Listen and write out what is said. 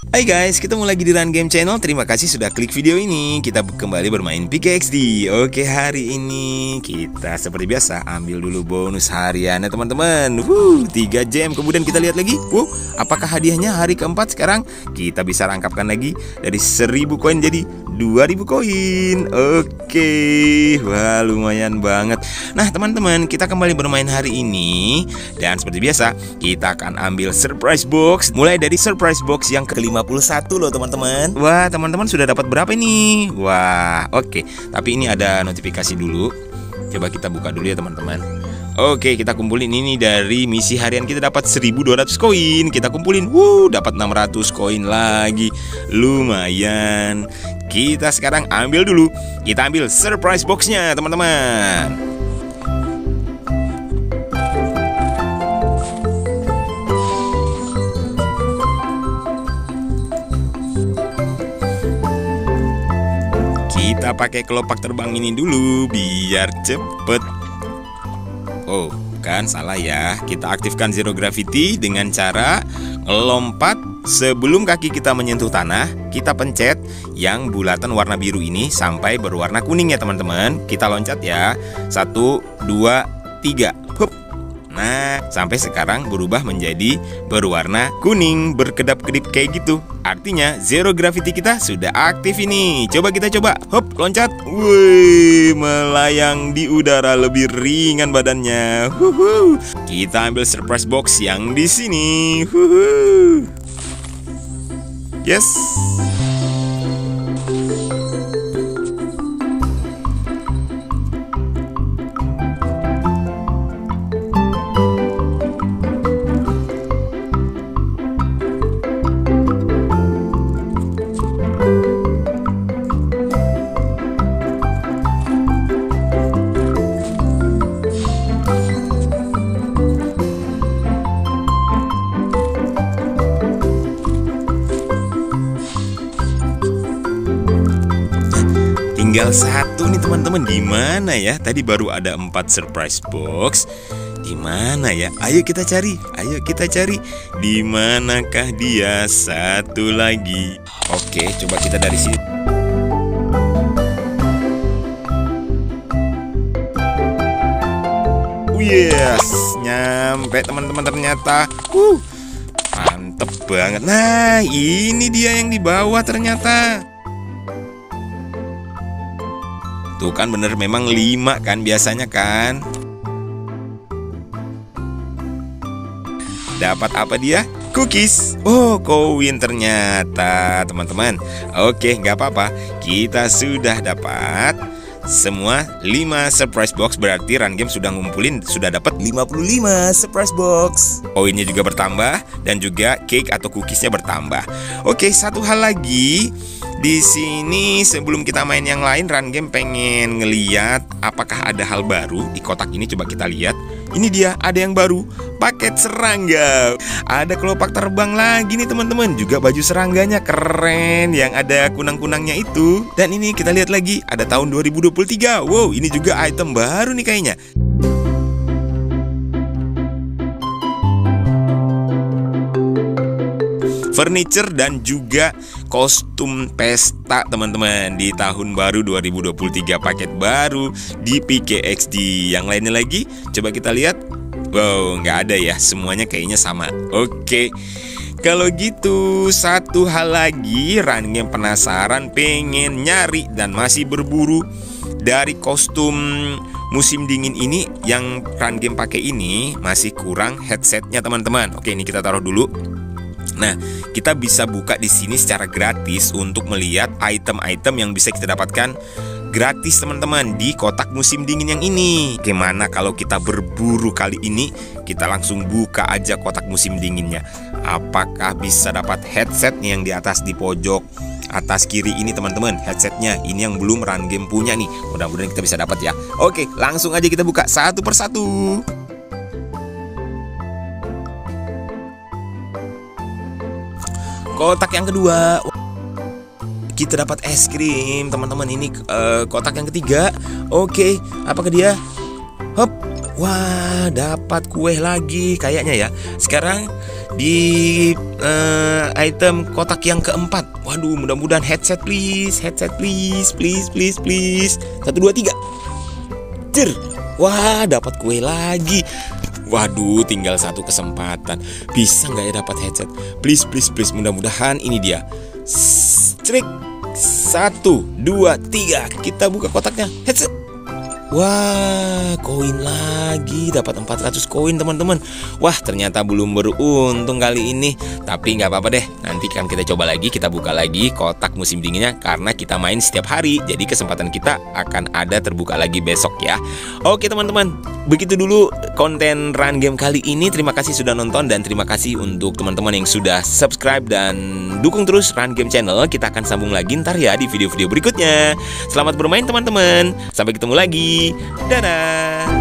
Hai guys, ketemu lagi di Run Game Channel. Terima kasih sudah klik video ini. Kita kembali bermain PKXD. Oke, hari ini kita seperti biasa ambil dulu bonus hariannya teman-teman. 3 jam. Kemudian kita lihat lagi. Apakah hadiahnya hari keempat sekarang? Kita bisa rangkapkan lagi dari 1000 koin jadi 2000 koin. Oke, wah lumayan banget. Nah teman-teman, kita kembali bermain hari ini. Dan seperti biasa, kita akan ambil surprise box. Mulai dari surprise box yang ke-51 loh teman-teman. Wah, teman-teman sudah dapat berapa nih? Wah, oke. Tapi ini ada notifikasi dulu. Coba kita buka dulu ya teman-teman. Oke, kita kumpulin ini dari misi harian kita dapat 1200 koin. Kita kumpulin, dapat 600 koin lagi. Lumayan. Kita sekarang ambil dulu. Kita ambil surprise boxnya teman-teman. Kita pakai kelopak terbang ini dulu biar cepet. Oh, bukan, salah ya. Kita aktifkan zero gravity dengan cara lompat sebelum kaki kita menyentuh tanah. Kita pencet yang bulatan warna biru ini sampai berwarna kuning ya teman-teman. Kita loncat ya. 1, 2, 3. Hup. Nah, sampai sekarang berubah menjadi berwarna kuning, berkedap-kedip kayak gitu. Artinya zero gravity kita sudah aktif ini. Coba kita coba. Hop, loncat. Wih, melayang di udara, lebih ringan badannya. Kita ambil surprise box yang di sini. Yes. Tinggal satu nih teman-teman. Di mana ya? Tadi baru ada 4 surprise box. Di mana ya? Ayo kita cari. Ayo kita cari. Di manakah dia? Satu lagi. Oke, coba kita dari sini. Yes, nyampe teman-teman ternyata. Mantep banget. Nah, ini dia yang di bawah ternyata. Tuh kan bener, memang 5 kan biasanya kan. Dapat apa dia? Cookies. Oh, koin ternyata teman-teman. Oke, nggak apa-apa. Kita sudah dapat semua 5 surprise box. Berarti Run Game sudah ngumpulin, sudah dapat 55 surprise box. Koinnya juga bertambah dan juga cake atau cookiesnya bertambah. Oke, satu hal lagi. Di sini sebelum kita main yang lain, Run Game pengen ngeliat apakah ada hal baru di kotak ini. Coba kita lihat. Ini dia, ada yang baru. Paket serangga. Ada kelopak terbang lagi nih teman-teman. Juga baju serangganya keren, yang ada kunang-kunangnya itu. Dan ini kita lihat lagi, ada tahun 2023. Wow, ini juga item baru nih kayaknya. Furniture dan juga kostum pesta teman-teman di tahun baru 2023. Paket baru di PKXD. Yang lainnya lagi coba kita lihat. Wow, nggak ada ya, semuanya kayaknya sama. Oke, kalau gitu satu hal lagi, Run Game penasaran, pengen nyari dan masih berburu dari kostum musim dingin ini. Yang Run Game pakai ini masih kurang headsetnya teman-teman. Oke, ini kita taruh dulu. Nah, kita bisa buka di sini secara gratis untuk melihat item-item yang bisa kita dapatkan gratis teman-teman di kotak musim dingin yang ini. Gimana kalau kita berburu kali ini? Kita langsung buka aja kotak musim dinginnya. Apakah bisa dapat headset nih yang di atas di pojok atas kiri ini teman-teman? Headsetnya ini yang belum Run Game punya nih. Mudah-mudahan kita bisa dapat ya. Oke, langsung aja kita buka satu persatu. Kotak yang kedua, kita dapat es krim teman-teman. Ini kotak yang ketiga. Oke, apakah dia? Hop, Wah, dapat kue lagi kayaknya ya. Sekarang di item kotak yang keempat. Waduh, mudah-mudahan headset please. Headset please. 1, 2, 3. Cer. Wah, dapat kue lagi. Waduh, tinggal satu kesempatan. Bisa nggak ya dapat headset? Please. Mudah-mudahan ini dia. Cek. 1, 2, 3. Kita buka kotaknya. Headset. Wah, koin lagi, dapat 400 koin teman-teman. Wah, ternyata belum beruntung kali ini. Tapi nggak apa-apa deh, nanti kan kita coba lagi, kita buka lagi kotak musim dinginnya. Karena kita main setiap hari, jadi kesempatan kita akan ada terbuka lagi besok ya. Oke teman-teman, begitu dulu konten Run Game kali ini. Terima kasih sudah nonton dan terima kasih untuk teman-teman yang sudah subscribe dan dukung terus Run Game Channel. Kita akan sambung lagi ntar ya di video-video berikutnya. Selamat bermain teman-teman, sampai ketemu lagi. Dadah.